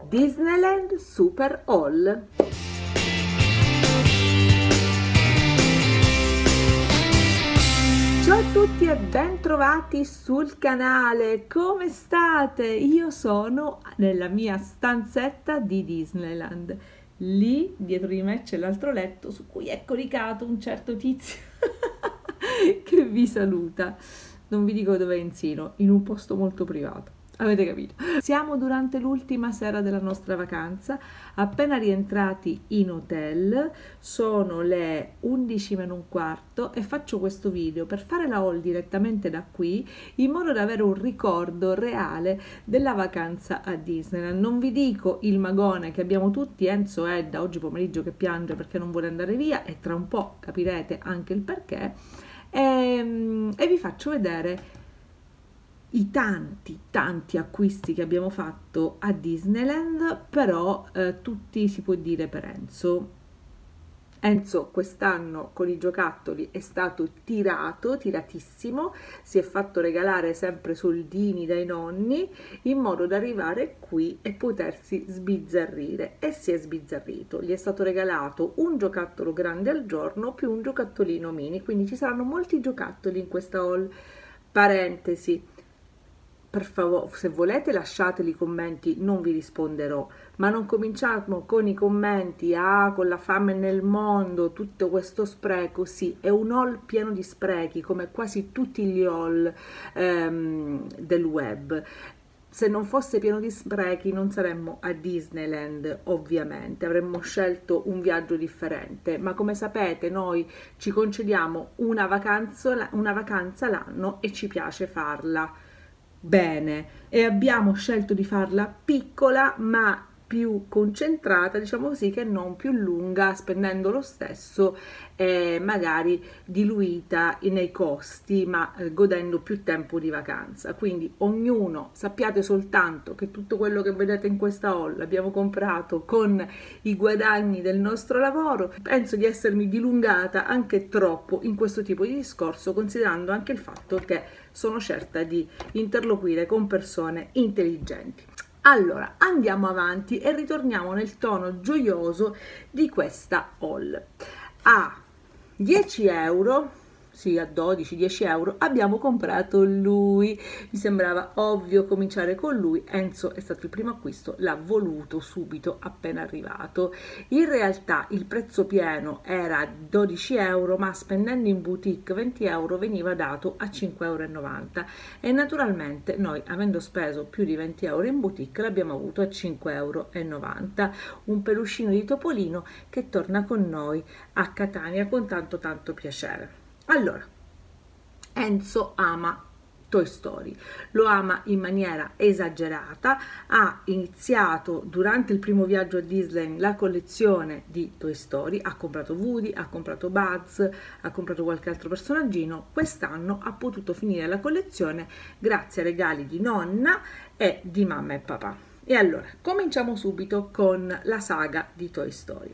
Disneyland Super Haul. Ciao a tutti e ben trovati sul canale, come state? Io sono nella mia stanzetta di Disneyland. Lì dietro di me c'è l'altro letto su cui è coricato un certo tizio che vi saluta. Non vi dico dove è Enzino, in un posto molto privato. Avete capito? Siamo durante l'ultima sera della nostra vacanza, appena rientrati in hotel, sono le 11:15 e faccio questo video per fare la haul direttamente da qui, in modo da avere un ricordo reale della vacanza a Disneyland. Non vi dico il magone che abbiamo tutti, Enzo è da oggi pomeriggio che piange perché non vuole andare via e tra un po' capirete anche il perché, e vi faccio vedere i tanti acquisti che abbiamo fatto a Disneyland, però tutti si può dire per Enzo. Enzo quest'anno con i giocattoli è stato tiratissimo, si è fatto regalare sempre soldini dai nonni in modo da arrivare qui e potersi sbizzarrire, e si è sbizzarrito. Gli è stato regalato un giocattolo grande al giorno più un giocattolino mini, quindi ci saranno molti giocattoli in questa haul. Parentesi, per favore, se volete lasciateli i commenti, non vi risponderò, ma non cominciamo con i commenti, con la fame nel mondo, tutto questo spreco. Sì, è un haul pieno di sprechi, come quasi tutti gli haul del web. Se non fosse pieno di sprechi non saremmo a Disneyland, ovviamente, avremmo scelto un viaggio differente, ma come sapete noi ci concediamo una vacanza l'anno e ci piace farla bene, e abbiamo scelto di farla piccola ma più concentrata, diciamo così, che non più lunga, spendendo lo stesso, magari diluita nei costi, ma godendo più tempo di vacanza. Quindi ognuno, sappiate soltanto che tutto quello che vedete in questa haul l'abbiamo comprato con i guadagni del nostro lavoro. Penso di essermi dilungata anche troppo in questo tipo di discorso, considerando anche il fatto che sono certa di interloquire con persone intelligenti. Allora, andiamo avanti e ritorniamo nel tono gioioso di questa haul. A 10 euro, sì, a 10 euro abbiamo comprato lui. Mi sembrava ovvio cominciare con lui. Enzo è stato il primo acquisto, l'ha voluto subito appena arrivato. In realtà il prezzo pieno era 12 euro, ma spendendo in boutique 20 euro veniva dato a 5,90 euro, e naturalmente noi, avendo speso più di 20 euro in boutique, l'abbiamo avuto a 5,90 euro. Un peluscino di Topolino che torna con noi a Catania con tanto piacere. Allora, Enzo ama Toy Story, lo ama in maniera esagerata. Ha iniziato durante il primo viaggio a Disney la collezione di Toy Story, ha comprato Woody, ha comprato Buzz, ha comprato qualche altro personaggino. Quest'anno ha potuto finire la collezione grazie ai regali di nonna e di mamma e papà. E allora, cominciamo subito con la saga di Toy Story.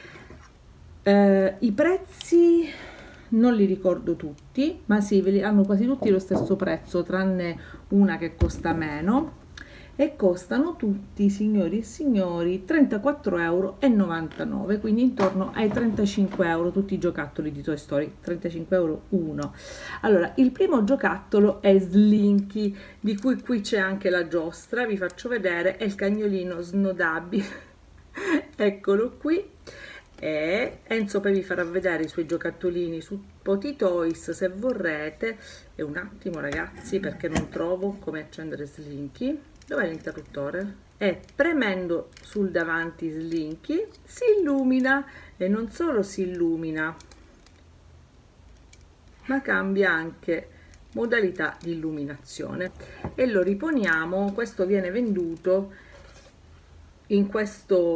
I prezzi non li ricordo tutti, ma sì, hanno quasi tutti lo stesso prezzo, tranne una che costa meno, e costano tutti, signori e signori, 34,99 euro, quindi intorno ai 35 euro tutti i giocattoli di Toy Story, 35 euro uno. Allora, il primo giocattolo è Slinky, di cui qui c'è anche la giostra, vi faccio vedere, è il cagnolino snodabile, eccolo qui. E Enzo poi vi farà vedere i suoi giocattolini su Potitoys se vorrete. E un attimo ragazzi, perché non trovo come accendere Slinky. Dov'è l'interruttore? E premendo sul davanti Slinky si illumina, e non solo si illumina, ma cambia anche modalità di illuminazione. E lo riponiamo. Questo viene venduto in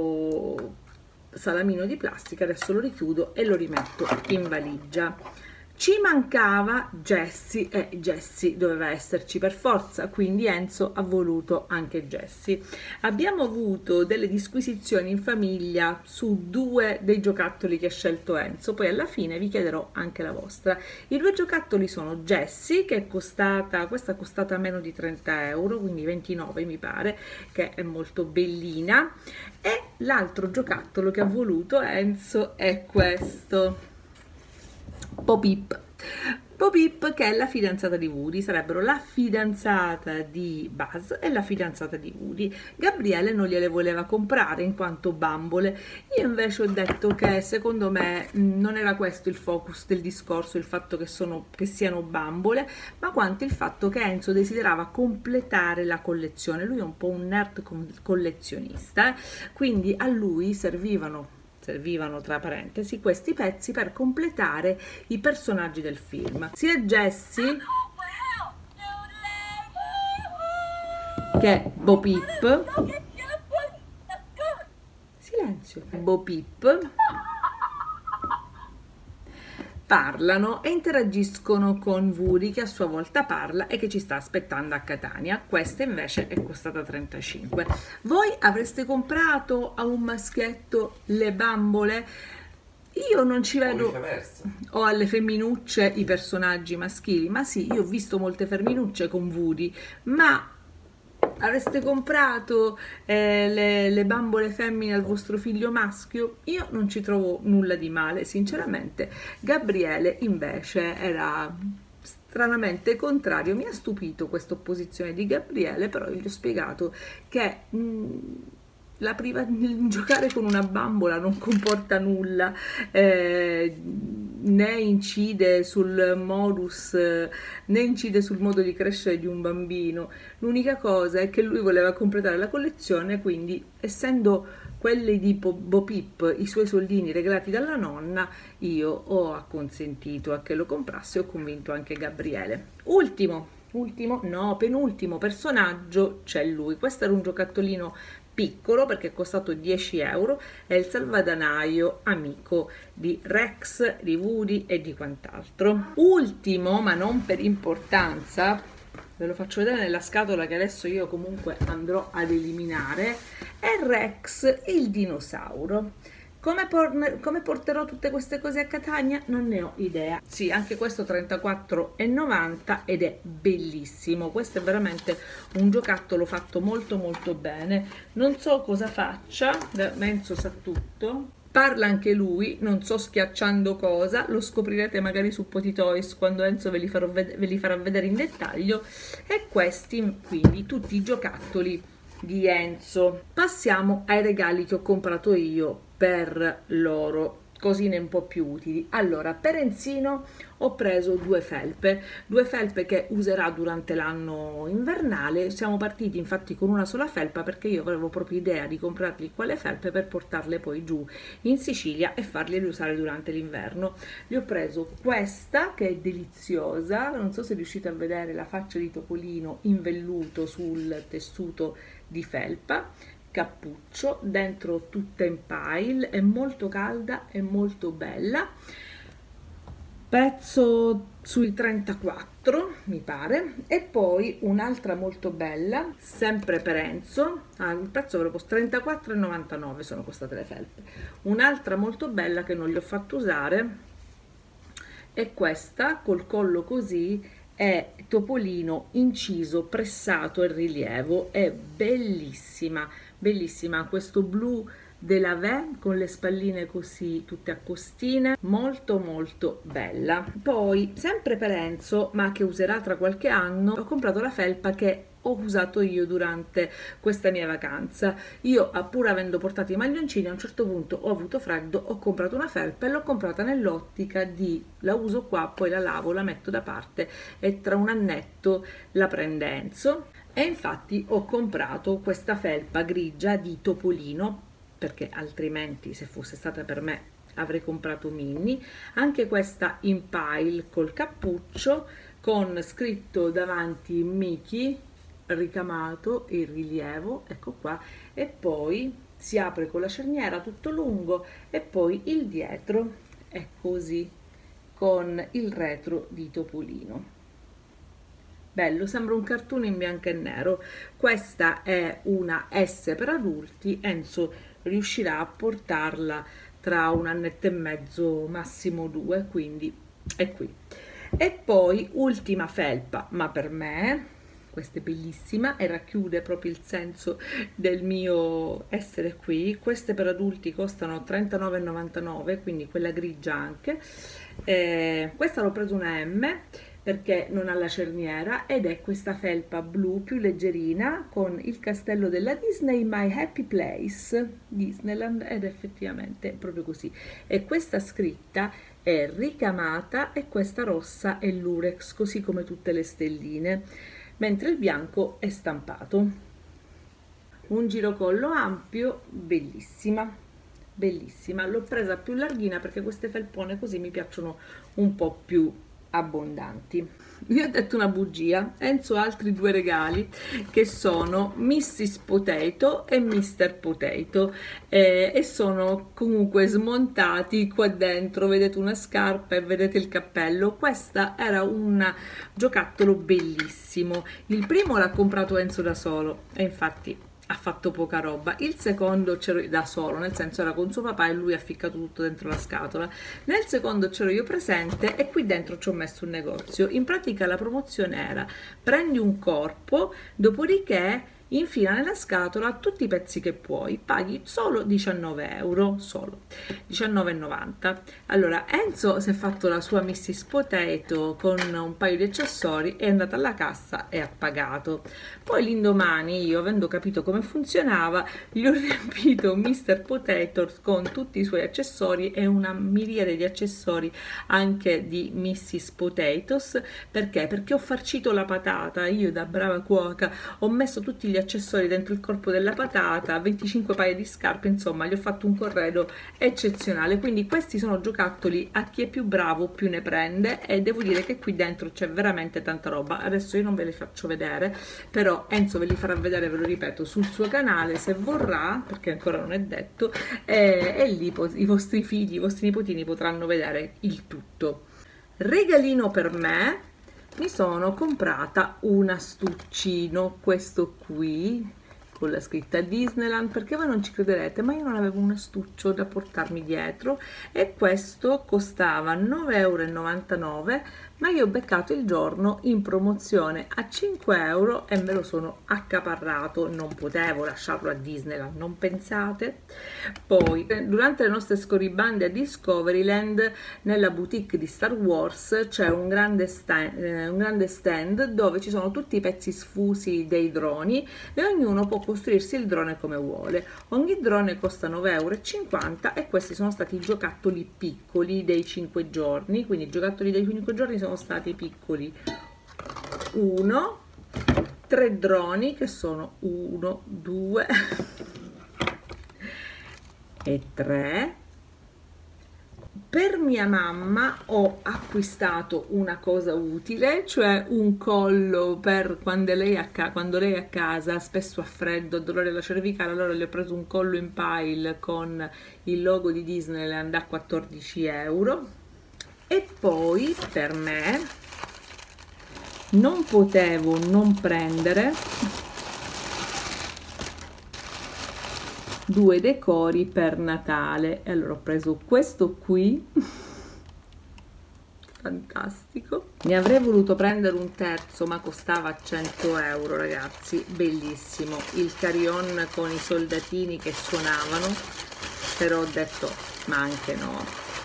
questo salamino di plastica. Adesso lo richiudo e lo rimetto in valigia. Ci mancava Jessie e Jessie doveva esserci per forza, quindi Enzo ha voluto anche Jessie. Abbiamo avuto delle disquisizioni in famiglia su due dei giocattoli che ha scelto Enzo, poi alla fine vi chiederò anche la vostra. I due giocattoli sono Jessie, che è costata, questa è costata meno di 30 euro, quindi 29 mi pare, che è molto bellina, e l'altro giocattolo che ha voluto Enzo è questo. Bo Peep. Bo Peep, che è la fidanzata di Woody, sarebbero la fidanzata di Buzz e la fidanzata di Woody. Gabriele non gliele voleva comprare in quanto bambole. Io invece ho detto che secondo me non era questo il focus del discorso, il fatto che siano bambole, ma quanto il fatto che Enzo desiderava completare la collezione. Lui è un po' un nerd collezionista, quindi a lui servivano tra parentesi questi pezzi per completare i personaggi del film. Sia Jessie che Bo Peep, silenzio, Bo Peep parlano e interagiscono con Woody, che a sua volta parla e che ci sta aspettando a Catania. Questa invece è costata 35. Voi avreste comprato a un maschietto le bambole? Io non ci vedo, o alle femminucce i personaggi maschili, ma sì, io ho visto molte femminucce con Woody, ma avreste comprato le bambole femmine al vostro figlio maschio? Io non ci trovo nulla di male, sinceramente. Gabriele invece era stranamente contrario. Mi ha stupito questa opposizione di Gabriele, però gli ho spiegato che giocare con una bambola non comporta nulla, né incide sul modus, né incide sul modo di crescere di un bambino. L'unica cosa è che lui voleva completare la collezione, quindi essendo quelli di Bo Peep i suoi soldini regalati dalla nonna, io ho acconsentito a che lo comprasse e ho convinto anche Gabriele. Penultimo personaggio c'è lui. Questo era un giocattolino piccolo perché è costato 10 euro, è il salvadanaio amico di Rex, di Woody e di quant'altro. Ultimo, ma non per importanza, ve lo faccio vedere nella scatola che adesso io comunque andrò ad eliminare, è Rex il dinosauro. Come porterò tutte queste cose a Catania? Non ne ho idea. Sì, anche questo 34,90 ed è bellissimo. Questo è veramente un giocattolo fatto molto molto bene. Non so cosa faccia, Enzo sa tutto. Parla anche lui, non so schiacciando cosa, lo scoprirete magari su Potitoys quando Enzo ve li farà vedere in dettaglio. E questi quindi tutti i giocattoli di Enzo. Passiamo ai regali che ho comprato io per loro, cosine un po' più utili. Allora, per Enzino ho preso due felpe che userà durante l'anno invernale. Siamo partiti infatti con una sola felpa perché io avevo proprio idea di comprargli quelle felpe per portarle poi giù in Sicilia e fargliele usare durante l'inverno. Gli ho preso questa che è deliziosa, non so se riuscite a vedere la faccia di topolino in velluto sul tessuto di felpa, cappuccio, dentro tutta in pile, è molto calda e molto bella, prezzo sui 34 mi pare. E poi un'altra molto bella sempre per Enzo, il prezzo ve lo costa 34,99 sono costate le felpe. Un'altra molto bella che non gli ho fatto usare è questa col collo così, è topolino inciso, pressato e rilievo, è bellissima, bellissima, questo blu della Vè con le spalline così tutte a costine, molto molto bella. Poi sempre per Enzo, ma che userà tra qualche anno, ho comprato la felpa che ho usato io durante questa mia vacanza. Io, pur avendo portato i maglioncini, a un certo punto ho avuto freddo, ho comprato una felpa e l'ho comprata nell'ottica di la uso qua, poi la lavo, la metto da parte e tra un annetto la prende Enzo. E infatti ho comprato questa felpa grigia di topolino, perché altrimenti se fosse stata per me avrei comprato Minnie. Anche questa in pile col cappuccio con scritto davanti Mickey, ricamato il rilievo, ecco qua, e poi si apre con la cerniera tutto lungo e poi il dietro è così con il retro di Topolino. Bello, sembra un cartone in bianco e nero. Questa è una S per adulti, Enzo riuscirà a portarla tra 1 annetto e mezzo, massimo 2, quindi è qui. E poi ultima felpa, ma per me, questa è bellissima e racchiude proprio il senso del mio essere qui. Queste per adulti costano 39,99, quindi quella grigia anche. Questa l'ho preso una M perché non ha la cerniera ed è questa felpa blu più leggerina con il castello della Disney, My Happy Place Disneyland, ed è effettivamente proprio così. E questa scritta è ricamata e questa rossa è lurex, così come tutte le stelline, mentre il bianco è stampato. Un girocollo ampio, bellissima, bellissima. L'ho presa più larghina perché queste felpone così mi piacciono un po' più abbondanti. Vi ho detto una bugia. Enzo ha altri 2 regali che sono Mrs. Potato e Mr. Potato, e sono comunque smontati. Qua dentro vedete una scarpa e vedete il cappello. Questa era un giocattolo bellissimo. Il primo l'ha comprato Enzo da solo e infatti ha fatto poca roba. Il secondo c'ero da solo, nel senso era con suo papà e lui ha ficcato tutto dentro la scatola. Nel secondo c'ero io presente e qui dentro ci ho messo un negozio. In pratica la promozione era: prendi un corpo, dopodiché infila nella scatola tutti i pezzi che puoi, paghi solo 19 euro, solo 19,90. Allora Enzo si è fatto la sua Mrs. Potato con un paio di accessori, è andata alla cassa e ha pagato. Poi l'indomani io, avendo capito come funzionava, gli ho riempito Mr. Potato con tutti i suoi accessori e una miriade di accessori anche di Mrs. Potatoes. Perché? Perché ho farcito la patata, io da brava cuoca ho messo tutti gli accessori dentro il corpo della patata, 25 paia di scarpe, insomma gli ho fatto un corredo eccezionale. Quindi questi sono giocattoli, a chi è più bravo più ne prende, e devo dire che qui dentro c'è veramente tanta roba. Adesso io non ve li faccio vedere, però Enzo ve li farà vedere, ve lo ripeto, sul suo canale se vorrà, perché ancora non è detto, e lì i vostri figli, i vostri nipotini potranno vedere il tutto. Regalino per me: mi sono comprata un astuccino, questo qui con la scritta Disneyland, perché voi non ci crederete, ma io non avevo un astuccio da portarmi dietro, e questo costava 9,99 euro, ma io ho beccato il giorno in promozione a 5 euro e me lo sono accaparrato, non potevo lasciarlo a Disneyland, non pensate? Poi durante le nostre scorribande a Discoveryland, nella boutique di Star Wars c'è un grande stand dove ci sono tutti i pezzi sfusi dei droni e ognuno può costruirsi il drone come vuole. Ogni drone costa 9,50 euro e questi sono stati i giocattoli piccoli dei 5 giorni, quindi i giocattoli dei 5 giorni sono stati piccoli: 3 droni che sono 1, 2 e 3. Per mia mamma ho acquistato una cosa utile, cioè un collo per quando lei è a casa, spesso ha freddo, dolore alla cervicale, allora le ho preso un collo in pile con il logo di Disneyland a 14 euro. E poi per me non potevo non prendere 2 decori per Natale, e allora ho preso questo qui fantastico. Ne avrei voluto prendere un terzo, ma costava 100 euro, ragazzi, bellissimo, il carillon con i soldatini che suonavano, però ho detto ma anche no,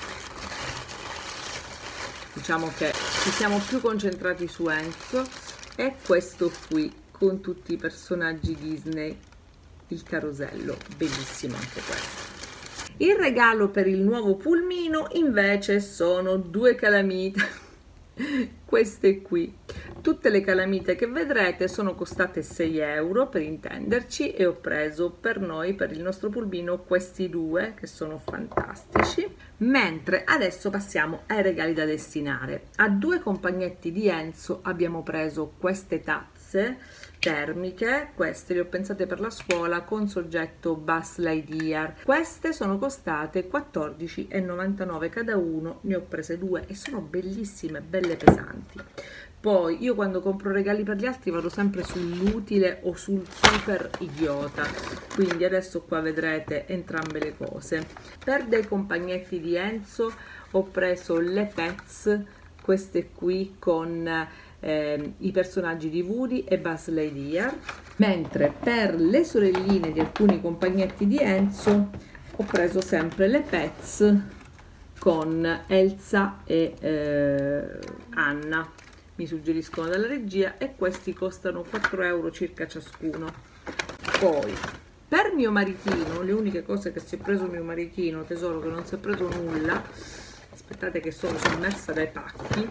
diciamo che ci siamo più concentrati su Enzo. E questo qui con tutti i personaggi Disney, il carosello, bellissimo anche questo. Il regalo per il nuovo pulmino invece sono 2 calamite, queste qui. Tutte le calamite che vedrete sono costate 6 euro per intenderci, e ho preso per noi, per il nostro pulmino, questi 2 che sono fantastici. Mentre adesso passiamo ai regali da destinare. A 2 compagnetti di Enzo abbiamo preso queste tazze tazze termiche. Queste le ho pensate per la scuola con soggetto Buzz Lightyear. Queste sono costate 14,99 cada uno, ne ho prese 2 e sono bellissime, belle pesanti. Poi io quando compro regali per gli altri vado sempre sull'utile o sul super idiota, quindi adesso qua vedrete entrambe le cose. Per dei compagnetti di Enzo ho preso le Pets, queste qui con i personaggi di Woody e Buzz Lightyear, mentre per le sorelline di alcuni compagnetti di Enzo ho preso sempre le Pets con Elsa e Anna, mi suggeriscono dalla regia, e questi costano 4 euro circa ciascuno. Poi per mio maritino, le uniche cose che si è preso mio maritino, tesoro che non si è preso nulla, aspettate che sono sommersa dai pacchi,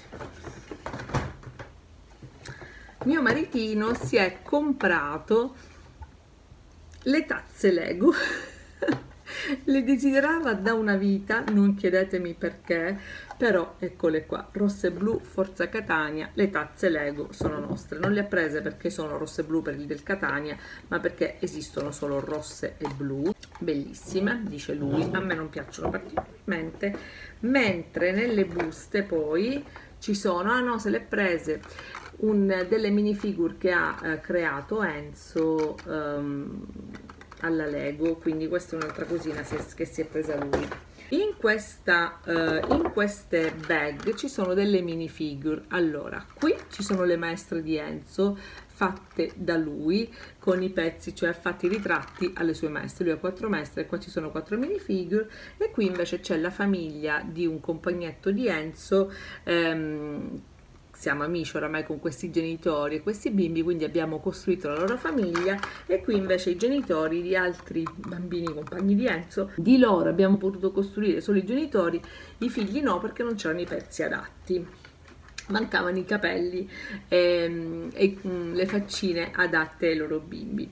mio maritino si è comprato le tazze Lego. Le desiderava da una vita, non chiedetemi perché, però eccole qua, rosse e blu, Forza Catania. Le tazze Lego sono nostre, non le ha prese perché sono rosse e blu per il del Catania, ma perché esistono solo rosse e blu, bellissime, dice lui, a me non piacciono particolarmente. Mentre nelle buste poi ci sono, ah no, se le ha prese delle minifigure che ha creato Enzo alla Lego, quindi questa è un'altra cosina che si è presa lui. In queste bag ci sono delle minifigure. Allora, qui ci sono le maestre di Enzo fatte da lui con i pezzi, cioè fatti i ritratti alle sue maestre. Lui ha 4 maestre e qua ci sono 4 minifigure, e qui invece c'è la famiglia di un compagnetto di Enzo. Siamo amici oramai con questi genitori e questi bimbi, quindi abbiamo costruito la loro famiglia, e qui invece i genitori di altri bambini compagni di Enzo. Di loro abbiamo potuto costruire solo i genitori, i figli no, perché non c'erano i pezzi adatti, mancavano i capelli e le faccine adatte ai loro bimbi.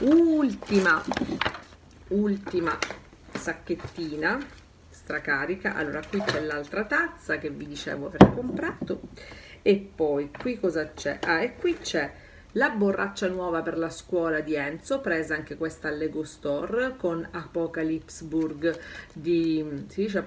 Ultima sacchettina stracarica. Allora, qui c'è l'altra tazza che vi dicevo aver comprato, e poi qui cosa c'è? Ah, e qui c'è la borraccia nuova per la scuola di Enzo, presa anche questa al Lego Store, con Apocalypseburg si dice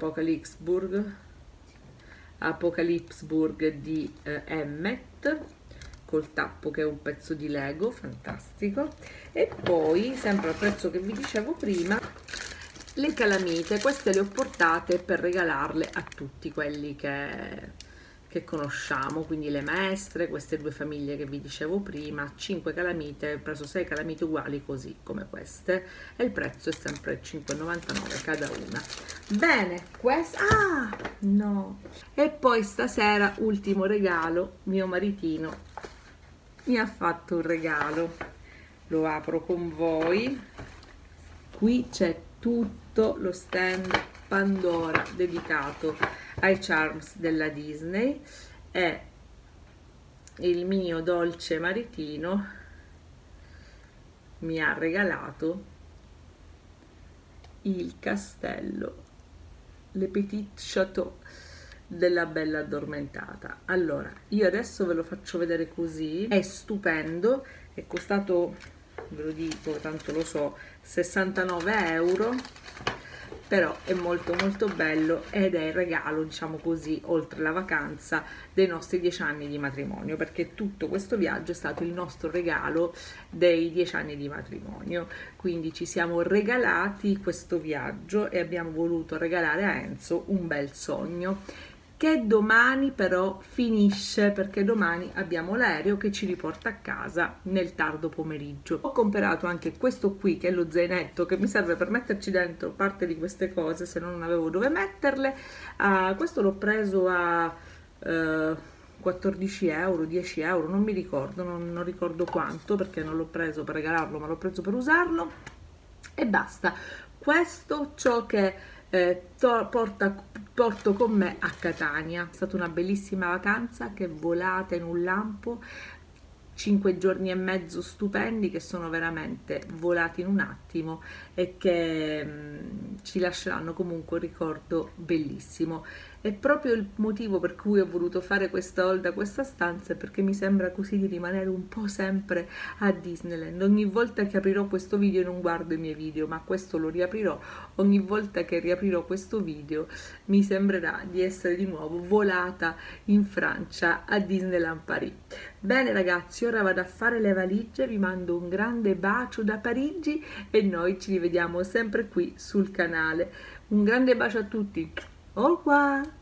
Apocalypseburg di Emmet, col tappo che è un pezzo di Lego, fantastico. E poi, sempre al prezzo che vi dicevo prima, le calamite. Queste le ho portate per regalarle a tutti quelli che conosciamo, quindi le maestre, queste 2 famiglie che vi dicevo prima, 5 calamite, ho preso 6 calamite uguali così come queste, e il prezzo è sempre 5,99 cada una. Bene, no, e poi stasera ultimo regalo, mio maritino mi ha fatto un regalo, lo apro con voi. Qui c'è tutto lo stand Pandora dedicato ai charms della Disney, e il mio dolce maritino mi ha regalato il castello Le Petit Château della Bella Addormentata. Allora, io adesso ve lo faccio vedere così, è stupendo, è costato, ve lo dico tanto lo so, 69 euro, però è molto molto bello, ed è il regalo, diciamo così, oltre la vacanza, dei nostri 10 anni di matrimonio, perché tutto questo viaggio è stato il nostro regalo dei 10 anni di matrimonio, quindi ci siamo regalati questo viaggio e abbiamo voluto regalare a Enzo un bel sogno, che domani però finisce, perché domani abbiamo l'aereo che ci riporta a casa nel tardo pomeriggio. Ho comprato anche questo qui, che è lo zainetto, che mi serve per metterci dentro parte di queste cose se non avevo dove metterle. Questo l'ho preso a 14 euro, 10 euro, non mi ricordo, non ricordo quanto, perché non l'ho preso per regalarlo ma l'ho preso per usarlo, e basta. Questo ciò che porto con me a Catania. È stata una bellissima vacanza, che volata in un lampo, 5 giorni e mezzo stupendi che sono veramente volati in un attimo, e che ci lasceranno comunque un ricordo bellissimo. È proprio il motivo per cui ho voluto fare questa haul da questa stanza, perché mi sembra così di rimanere un po' sempre a Disneyland. Ogni volta che aprirò questo video, non guardo i miei video, ma questo lo riaprirò, ogni volta che riaprirò questo video mi sembrerà di essere di nuovo volata in Francia a Disneyland Paris. Bene ragazzi, ora vado a fare le valigie, vi mando un grande bacio da Parigi e noi ci rivediamo sempre qui sul canale. Un grande bacio a tutti, au revoir!